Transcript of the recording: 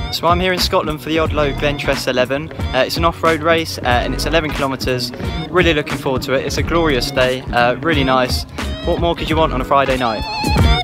So I'm here in Scotland for the Odlo Glentress 11. It's an off-road race and it's 11 kilometres. Really looking forward to it. It's a glorious day, really nice. What more could you want on a Friday night?